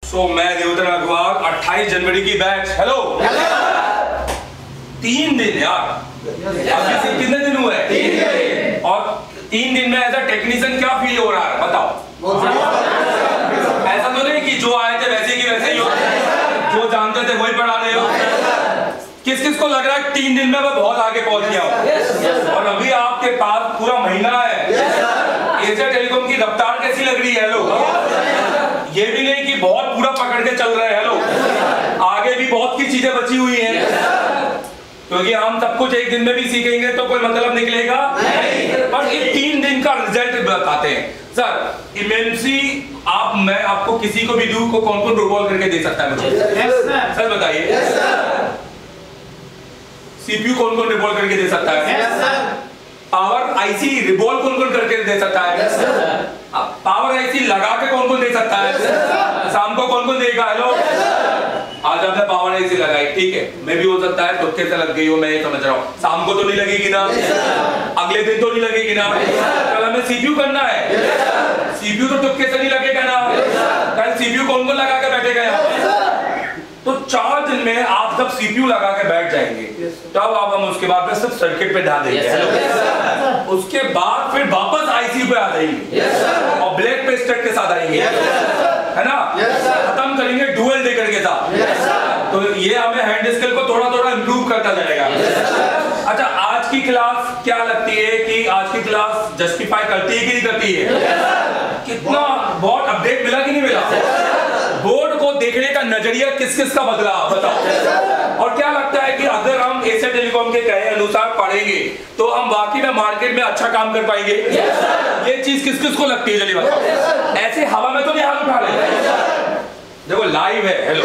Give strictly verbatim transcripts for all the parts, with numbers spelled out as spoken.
सो मैं देवधर अग्रवाल, अट्ठाईस जनवरी की बैच। हेलो तीन दिन यार, अभी से कितने दिन हुए? तीन दिन। और तीन दिन में एज अ टेक्नीशियन क्या फील हो रहा है बताओ? ऐसा तो नहीं कि जो आए थे वैसे की वैसे ही हो, जो जानते थे वही पढ़ा रहे हो। किस किस को लग रहा है तीन दिन में मैं बहुत आगे पहुंच गया हूँ? और अभी आपके पास पूरा महीना है। एशिया टेलीकॉम की रफ्तार कैसी लग रही है? हेलो, ये भी नहीं कि बहुत पूरा पकड़ के चल रहे हैं। हेलो, आगे भी बहुत की चीजें बची हुई हैं, क्योंकि हम सब कुछ एक दिन में भी सीखेंगे तो कोई मतलब निकलेगा नहीं। पर ये तीन दिन का रिजल्ट बताते हैं। सर इमेंसी आप, मैं आपको किसी को भी दूं को कौन कौन रोल करके दे सकता है मुझे? yes, सर बताइए। yes, सीपीयू कौन कौन रिवॉल्व करके दे सकता है? yes, पावर आईसी रिवॉल्व कौन कौन करके दे सकता है? yes, पावर आईसी लगा के कौन कौन दे सकता है? yes, शाम को कौन कौन देगा? हेलो, आज आपने पावर आईसी लगाई, ठीक है, मैं भी हो सकता है तुक्के से लग गई हो, मैं ये समझ रहा हूँ। शाम को तो नहीं लगेगी ना? अगले दिन तो नहीं लगेगी ना? कल हमें सीपीयू करना है, सीपीयू तो तुक्के से नहीं लगेगा ना? कल सीपीयू कौन कौन लगा के बैठेगा यहाँ? तो चार दिन में आप जब सीपीयू लगा के बैठ जाएंगे तब आप हम उसके बाद सिर्फ सर्किट पे ध्यान देंगे। उसके बाद फिर वापस आईसी पे आ जाएंगे और ब्लैक पेस्टेड के साथ आएंगे, है ना? खत्म करेंगे डुअल डेकर के साथ। तो ये हमें हैंड स्किल को थोड़ा थोड़ा इंप्रूव करता जाएगा। अच्छा, आज की क्लास क्या लगती है कि आज की क्लास जस्टिफाई करती है कि नहीं करती है? कितना बहुत अपडेट मिला कि नहीं मिला? बोर्ड को देखने का नजरिया किस किस का बदला बताओ? और क्या लगता है कि अगर हम एशिया टेलीकॉम के कहे अनुसार पढ़ेंगे तो हम वाकई में मार्केट में अच्छा काम कर पाएंगे? ये चीज किस किस को लगती है? चलिए बताओ। ऐसे हवा में तो नहीं हाथ उठा रहे, देखो लाइव है। हेलो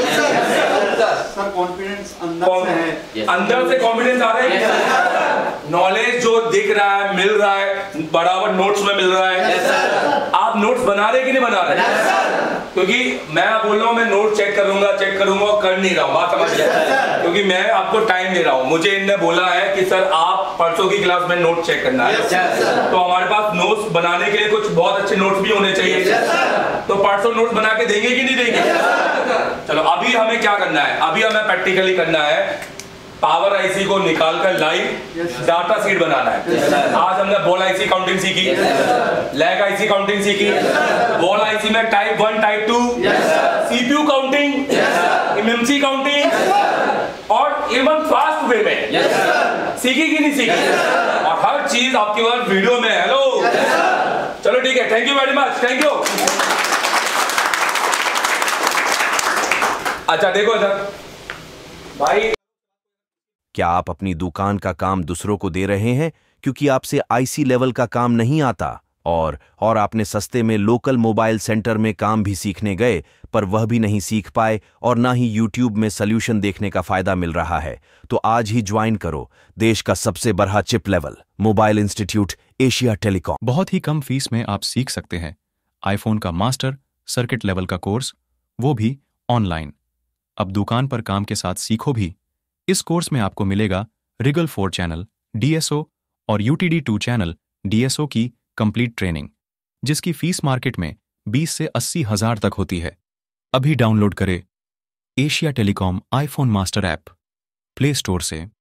सर, कॉन्फिडेंस अंदर से है, अंदर से कॉन्फिडेंस आ रहा है। नॉलेज जो दिख रहा है, मिल रहा है, बराबर नोट्स में मिल रहा है। आप नोट्स बना रहे कि नहीं बना रहे? क्योंकि मैं बोल रहा हूँ मैं नोट चेक करूंगा चेक करूंगा और कर नहीं रहा हूँ, बात समझ लिया? क्योंकि मैं आपको टाइम दे रहा हूँ। मुझे इनने बोला है कि सर आप परसों की क्लास में नोट चेक करना है, तो हमारे पास नोट्स बनाने के लिए कुछ बहुत अच्छे नोट्स भी होने चाहिए। तो परसों नोट्स बना के देंगे कि नहीं देंगे? चलो, अभी हमें क्या करना है? अभी हमें प्रैक्टिकली करना है। पावर आईसी को निकालकर लाइव डाटा शीट बनाना है। आज हमने बॉल आईसी काउंटिंग सीखी, लैग आईसी काउंटिंग सीखी, बॉल आईसी में type one type two, CPU counting, MMC counting और इवन फास्ट वे में सीखी कि नहीं सीखी? और हर चीज आपके पास वीडियो में। हेलो, चलो ठीक है, thank you very much, thank you. अच्छा देखो सर भाई, क्या आप अपनी दुकान का काम दूसरों को दे रहे हैं क्योंकि आपसे आईसी लेवल का काम नहीं आता और और आपने सस्ते में लोकल मोबाइल सेंटर में काम भी सीखने गए पर वह भी नहीं सीख पाए और ना ही यूट्यूब में सॉल्यूशन देखने का फायदा मिल रहा है? तो आज ही ज्वाइन करो देश का सबसे बड़ा chip level mobile institute Asia telecom. बहुत ही कम फीस में आप सीख सकते हैं आईफोन का मास्टर सर्किट लेवल का कोर्स, वो भी ऑनलाइन। अब दुकान पर काम के साथ सीखो भी। इस कोर्स में आपको मिलेगा रिगल फोर चैनल डीएसओ और यूटीडी टू चैनल डीएसओ की कंप्लीट ट्रेनिंग, जिसकी फीस मार्केट में बीस से अस्सी हजार तक होती है। अभी डाउनलोड करें Asia telecom iPhone master app play store से।